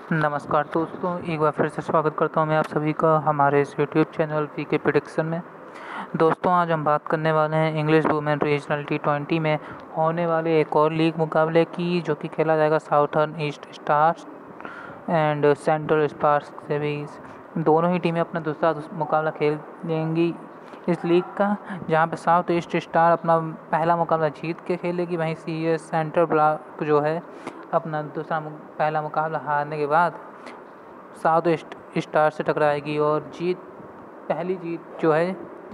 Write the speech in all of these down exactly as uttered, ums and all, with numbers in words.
नमस्कार दोस्तों, एक बार फिर से स्वागत करता हूं मैं आप सभी का हमारे इस YouTube channel V K prediction में। दोस्तों, आज हम बात करने वाले हैं English women regional T twenty में होने वाले एक और लीग मुकाबले की, जो कि खेला जाएगा southern east stars and central sparks से भी। दोनों ही टीमें अपना दूसरा मुकाबला खेल लेंगी इस लीग का, जहां पे साउथ ईस्ट स्टार अपना पहला मुकाबला जीत के खेलेगी, वहीं सी एस सेंट्रल ब्लॉक जो है अपना दूसरा पहला मुकाबला हारने के बाद साउथ ईस्ट स्टार से टकराएगी और जीत पहली जीत जो है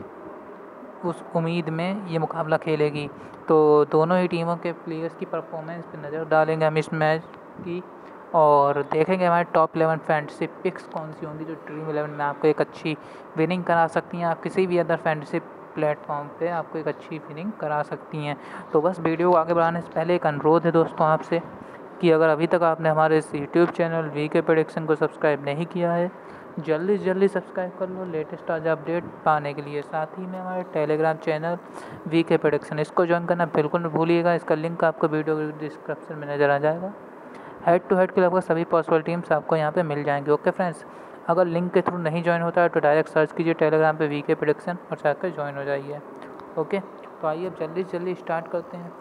उस उम्मीद में ये मुकाबला खेलेगी। तो दोनों ही टीमों के प्लेयर्स की परफॉर्मेंस पर नज़र डालेंगे हम इस मैच की, और देखेंगे हमारे टॉप इलेवन फैंटेसी पिक्स कौन सी होंगी जो ड्रीम इलेवन में आपको एक अच्छी विनिंग करा सकती हैं। आप किसी भी अदर फैंटेसी प्लेटफॉर्म पे आपको एक अच्छी विनिंग करा सकती हैं। तो बस वीडियो को आगे बढ़ाने से पहले एक अनुरोध है दोस्तों आपसे कि अगर अभी तक आपने हमारे इस YouTube channel V K prediction को सब्सक्राइब नहीं किया है, जल्दी से जल्दी सब्सक्राइब कर लो लेटेस्ट ताज़ा अपडेट पाने के लिए। साथ ही में हमारे Telegram channel V K prediction, इसको ज्वाइन करना बिल्कुल नहीं भूलिएगा। इसका लिंक आपको वीडियो के डिस्क्रिप्शन में नज़र आ जाएगा। हेड टू हेड के लगभग सभी पॉसिबल टीम्स आपको यहाँ पे मिल जाएंगे। ओके फ्रेंड्स, अगर लिंक के थ्रू नहीं ज्वाइन होता है तो डायरेक्ट सर्च कीजिए टेलीग्राम पे वी के प्रेडिक्शन और जाकर ज्वाइन हो जाइए। ओके, तो आइए अब जल्दी से जल्दी स्टार्ट करते हैं।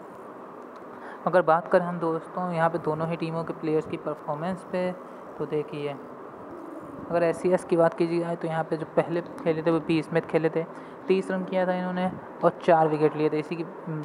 अगर बात करें हम दोस्तों यहाँ पे दोनों ही टीमों के प्लेयर्स की परफॉर्मेंस पे, तो देखिए अगर एस सी एस की बात की जाए तो यहाँ पे जो पहले खेले थे वो पी स्मिथ खेले थे, तीस रन किया था इन्होंने और चार विकेट लिए थे। इसी की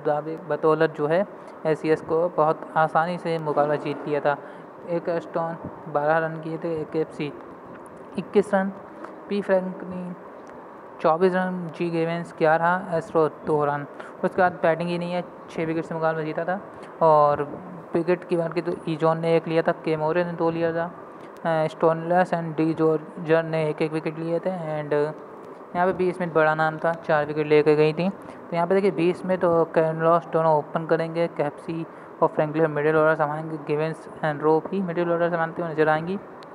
बदौलत जो है एस सी एस को बहुत आसानी से मुकाबला जीत लिया था। एक स्टोन बारह रन किए थे, एक एफ सी इक्कीस रन, पी फ्रैंकलिन चौबीस रन, जी गेवेंस ग्यारह, एस्ट्रो दो रन। उसके बाद बैटिंग ही नहीं है, छः विकेट से मुकाबला जीता था। और विकेट की बात की तो ई जॉन ने एक लिया था, के मोरे ने दो लिया था, स्टोनलेस एंड डी जॉर्जर ने एक एक विकेट लिए थे। एंड यहाँ पे बी स्मिथ बड़ा नाम था, चार विकेट लेकर गई थी। तो यहाँ पे देखिए बी स्मिथ और कैनलॉस दोनों ओपन करेंगे, कैप्सी और फ्रैंकलिन मिडिल ऑर्डर संभालेंगे, गिवेंस एंड रोप ही मिडिल ऑर्डर संभालते हुए नजर आएंगी।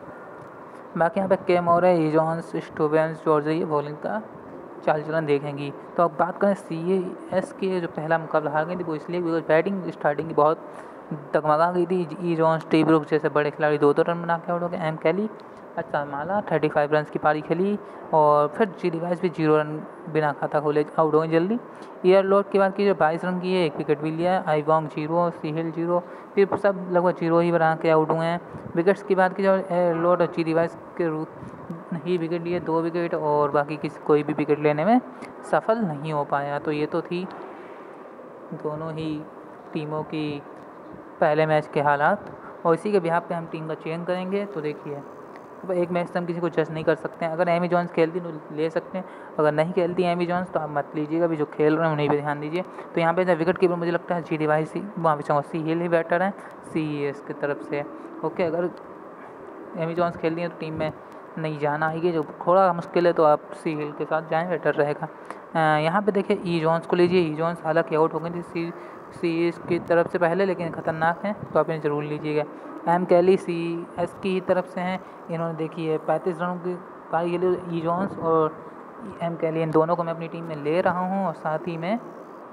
बाकी यहाँ पे K More, E Jones, Stevens, George ये बॉलिंग का चाल चलन देखेंगी। तो अब बात करें सी एस के जो पहला मुकाबला हार गई थी वो इसलिए बिकॉज बैटिंग स्टार्टिंग की बहुत डगमगा गई थी। ई जॉन, स्टीव ब्रुक्स जैसे बड़े खिलाड़ी दो दो रन बना के आउट हो गए। एम कैली अच्छा माला थर्टी फाइव रन की पारी खेली और फिर जी डिवाइस भी जीरो रन बिना खाता खोले आउट हो गई जल्दी। ईयर लोड की बात की जो बाईस रन की है, एक विकेट भी लिया है। I Wong zero, C Hill zero, फिर सब लगभग जीरो ही बना के आउट हुए हैं। विकेट्स की बात की जो एयर लोड और जी डिवाइस के रूप ही विकेट लिए, दो विकेट, और बाकी किसी कोई भी विकेट लेने में सफल नहीं हो पाया। तो ये तो थी दोनों ही टीमों की पहले मैच के हालात, और इसी के बिहाफ पे हम टीम का चयन करेंगे। तो देखिए तो एक मैच से हम किसी को जज नहीं कर सकते हैं। अगर एमी जॉन्स खेलती तो ले सकते हैं, अगर नहीं खेलती एमी जॉन्स तो आप मत लीजिएगा, भी जो खेल रहे हैं उन्हीं पे ध्यान दीजिए। तो यहाँ पे विकेट कीपर मुझे लगता है जी डिवाइस ही, वहाँ पे सी हिल ही बेटर है सी एस की तरफ से। ओके, अगर एमी जॉन्स खेलती हैं तो टीम में नहीं जाना आएगी, जो थोड़ा मुश्किल है, तो आप सी हिल के साथ जाएँ, बेटर रहेगा। यहाँ पे देखिए ई जॉन्स को लीजिए। ई जॉन्स हालांकि आउट हो गई थी सी सी एस की तरफ से पहले, लेकिन ख़तरनाक हैं तो आप इन्हें ज़रूर लीजिएगा। एम कैली सी एस की ही तरफ से हैं, इन्होंने देखी है पैंतीस रनों की पारी के लिए। ई जॉन्स और एम कैली इन दोनों को मैं अपनी टीम में ले रहा हूँ, और साथ ही में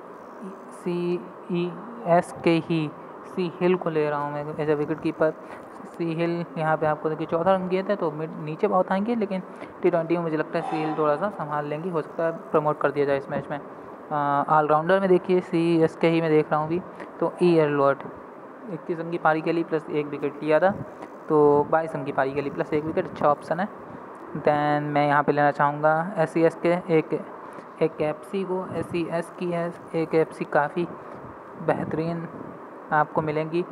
सी ई एस के ही सी हिल को ले रहा हूँ मैं as a wicket keeper. C Hill यहाँ पे आपको देखिए चौदह रन किए थे, तो मिड नीचे बहुत आएंगे, लेकिन टी ट्वेंटी में मुझे लगता है सी हिल थोड़ा सा संभाल लेंगी, हो सकता है प्रमोट कर दिया जाए इस मैच में। ऑलराउंडर में देखिए सी एस के ही मैं देख रहा हूँ भी, तो ई एयर लॉर्ड इक्कीस रन की पारी के लिए प्लस एक विकेट लिया था, तो बाईस रन की पारी के लिए प्लस एक विकेट, अच्छा ऑप्शन है। दैन मैं यहाँ पे लेना चाहूँगा एस सी एस के एक एक एफ सी को। एस सी एस की है एक एफ सी काफ़ी बेहतरीन आपको मिलेंगी।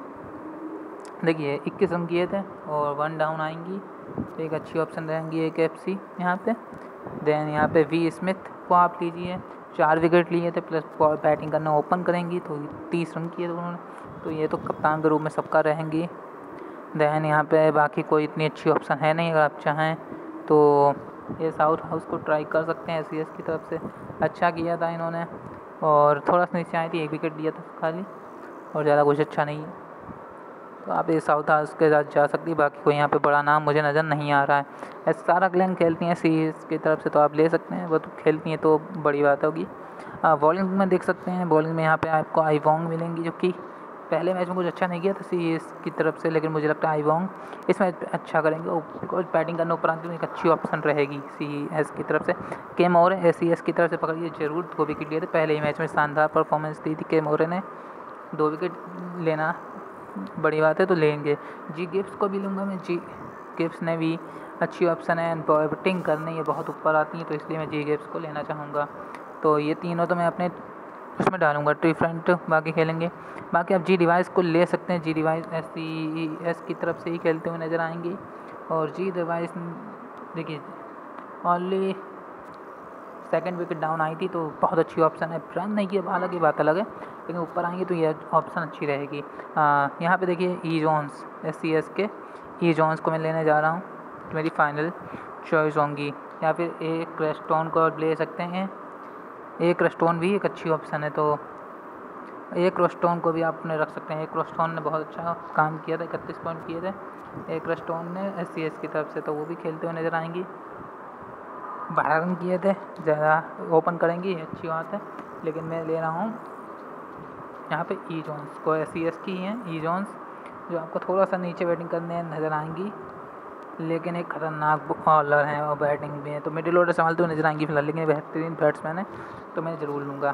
देखिए इक्कीस रन किए थे और वन डाउन आएंगी, तो एक अच्छी ऑप्शन रहेंगी एक एफ सी यहाँ पे। दैन यहाँ पे वी स्मिथ को आप लीजिए, चार विकेट लिए थे प्लस बैटिंग करना ओपन करेंगी, तो तीस रन किए थे उन्होंने, तो ये तो कप्तान के रूप में सबका रहेंगी। दैन यहाँ पे बाकी कोई इतनी अच्छी ऑप्शन है नहीं, अगर आप चाहें तो ये साउथ हाउस को ट्राई कर सकते हैं। एस सी एस की तरफ से अच्छा किया था इन्होंने, और थोड़ा सा नीचे आई थी, एक विकेट दिया था खाली, और ज़्यादा कुछ अच्छा नहीं है, तो आप ये साउथ हाउस के साथ जा सकती है। बाकी कोई यहाँ पे बड़ा नाम मुझे नज़र नहीं आ रहा है। ऐसे सारा ग्लैन खेलती हैं सी एस की तरफ से, तो आप ले सकते हैं, वो तो खेलती हैं तो बड़ी बात होगी। बॉलिंग में देख सकते हैं, बॉलिंग में यहाँ पे आपको आई वॉन्ग मिलेंगी, जो कि पहले मैच में कुछ अच्छा नहीं किया था सी एस की तरफ से, लेकिन मुझे लगता है आईवोंग इस मैच में अच्छा करेंगे बिकॉज बैटिंग करने उपरांत एक अच्छी ऑप्शन रहेगी सी एस की तरफ से। के मोरे सी एस की तरफ से पकड़िए जरूर, दो विकेट लिए थे पहले ही मैच में, शानदार परफॉर्मेंस दी थी के मोरे ने, दो विकेट लेना बड़ी बात है, तो लेंगे। जी गिब्स को भी लूँगा मैं, जी गिब्स ने भी अच्छी ऑप्शन है, बैटिंग करने ये बहुत ऊपर आती है, तो इसलिए मैं जी गिब्स को लेना चाहूँगा। तो ये तीनों तो मैं अपने उसमें डालूंगा, ट्री फ्रंट बाकी खेलेंगे। बाकी आप जी डिवाइस को ले सकते हैं, G Davies S C S की तरफ से ही खेलते हुए नज़र आएंगे। और जी डिवाइस देखिए ओनली सेकंड विकेट डाउन आई थी, तो बहुत अच्छी ऑप्शन है, रन नहीं किया हालांकि बात अलग है, लेकिन ऊपर आएंगे तो ये ऑप्शन अच्छी रहेगी। यहाँ पे देखिए E Jones S C S के ई जॉन्स को मैं लेने जा रहा हूँ, मेरी फाइनल चॉइस होंगी। या फिर एक क्रेस्टोन को ले सकते हैं, एक क्रेस्टोन भी एक अच्छी ऑप्शन है, तो एक क्रेस्टोन को भी आपने रख सकते हैं। एक क्रेस्टोन ने बहुत अच्छा काम किया था, इकतीस पॉइंट किए थे एक क्रेस्टोन ने एस सी एस की तरफ से, तो वो भी खेलते हुए नज़र आएंगी। बारह रन किए थे, ज़्यादा ओपन करेंगी अच्छी बात है, लेकिन मैं ले रहा हूँ यहाँ पे ई जॉन्स को, एस सी एस की हैं ई जॉन्स, जो आपको थोड़ा सा नीचे बैटिंग करने नज़र आएंगी, लेकिन एक खतरनाक बॉलर हैं और बैटिंग भी है, तो मिडिल ऑर्डर संभालते हुए नजर आएंगी फिलहाल, लेकिन बेहतरीन बैट्समैन है, तो मैं ज़रूर लूँगा।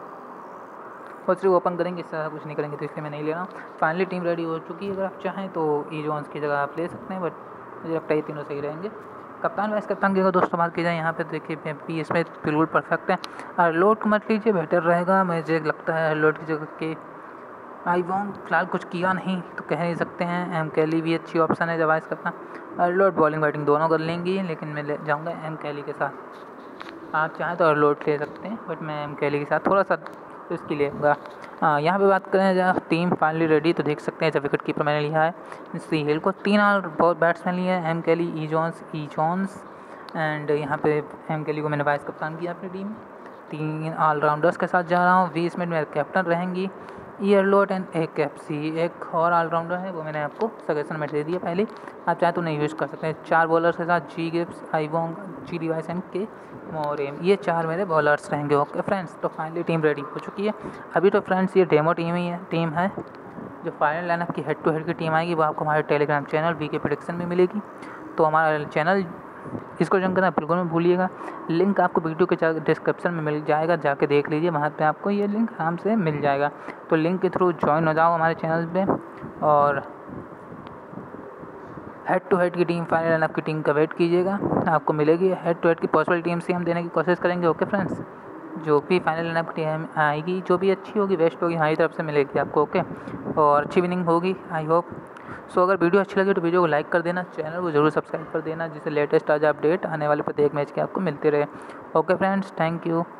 और सिर्फ ओपन करेंगे, इससे कुछ नहीं करेंगे, तो इसलिए मैं नहीं ले रहा हूँ। फाइनली टीम रेडी हो चुकी है, अगर आप चाहें तो ई जॉन्स की जगह आप ले सकते हैं, बट मुझे लगता है ये तीनों सही रहेंगे। कप्तान वाइस कप्तान की अगर दोस्तों बात की जाए, यहाँ पे देखिए पी इसमें बिल्कुल परफेक्ट है। हरलोट को मत लीजिए, बेटर रहेगा, मुझे लगता है हरलोट की जगह के आईवोंग फिलहाल कुछ किया नहीं तो कह नहीं सकते हैं। एम कैली भी अच्छी ऑप्शन है, जब वाइस कप्तान हरलोट बॉलिंग बैटिंग दोनों कर लेंगी, लेकिन मैं ले जाऊँगा एम कैली के साथ। आप चाहें तो हरलोट ले सकते हैं, बट मैं एम कैली के साथ थोड़ा सा इसकी लेगा। हाँ, यहाँ पे बात करें जब टीम फाइनली रेडी, तो देख सकते हैं जब विकेट कीपर मैंने लिया है सी हिल को, तीन और बहुत बैट्समैन लिए हैं, M Kelly, E Jones, E Jones and यहाँ पे एम कैली को मैंने वाइस कप्तान किया अपनी टीम। तीन ऑलराउंडर्स के साथ जा रहा हूँ, बीस मिनट में कैप्टन रहेंगी ईयरलोट एंड एक कैप्सी, एक और ऑलराउंडर है वो मैंने आपको सजेशन में दे दिया पहले, आप चाहे तो नहीं यूज़ कर सकते हैं। चार बॉलर्स के साथ G Gibbs, I Wong, G Davies and K मोरेम, ये चार मेरे बॉलर्स रहेंगे। ओके फ्रेंड्स, तो फाइनली टीम रेडी हो चुकी है। अभी तो फ्रेंड्स ये डेमो टीम ही है, टीम है जो फाइनल लाइनअप की हेड टू हेड की टीम आएगी वो आपको हमारे Telegram channel V K prediction में मिलेगी। तो हमारा चैनल इसको ज्वाइन करना बिल्कुल मत भूलिएगा, लिंक आपको वीडियो के डिस्क्रिप्शन में मिल जाएगा, जाके देख लीजिए, वहाँ पे आपको ये लिंक आराम से मिल जाएगा। तो लिंक के थ्रू ज्वाइन हो जाओ हमारे चैनल पे, और हेड टू हेड की टीम, फाइनल लाइनअप की टीम का वेट कीजिएगा, आपको मिलेगी। हेड टू हेड की पॉसिबल टीम से हम देने की कोशिश करेंगे। ओके फ्रेंड्स, जो भी फाइनल लाइनअप की टीम आएगी, जो भी अच्छी होगी, बेस्ट होगी, हमारी तरफ से मिलेगी आपको। ओके, और अच्छी विनिंग होगी आई होप। सो अगर वीडियो अच्छी लगी तो वीडियो को लाइक कर देना, चैनल को जरूर सब्सक्राइब कर देना, जिससे लेटेस्ट ताज़ा अपडेट आने वाले प्रत्येक मैच के आपको मिलते रहे। Okay friends, thank you.